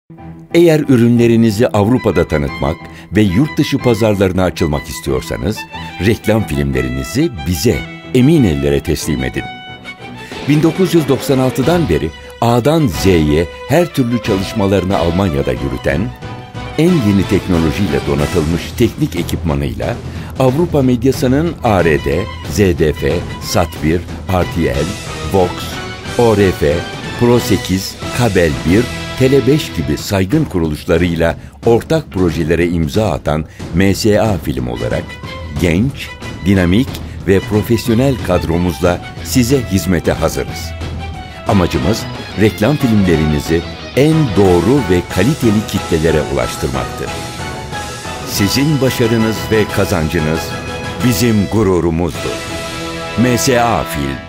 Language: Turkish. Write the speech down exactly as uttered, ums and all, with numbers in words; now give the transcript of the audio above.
Eğer ürünlerinizi Avrupa'da tanıtmak ve yurt dışı pazarlarına açılmak istiyorsanız, reklam filmlerinizi bize, emin ellere teslim edin. bin dokuz yüz doksan altıdan beri A'dan Z'ye her türlü çalışmalarını Almanya'da yürüten, en yeni teknolojiyle donatılmış teknik ekipmanıyla Avrupa medyasının A R D, Z D F, Sat bir, R T L, Vox, O R F, Pro sekiz, Kabel bir, Tele beş gibi saygın kuruluşlarıyla ortak projelere imza atan M S A Film olarak genç, dinamik ve profesyonel kadromuzla size hizmete hazırız. Amacımız reklam filmlerinizi en doğru ve kaliteli kitlelere ulaştırmaktır. Sizin başarınız ve kazancınız bizim gururumuzdur. M S A Film.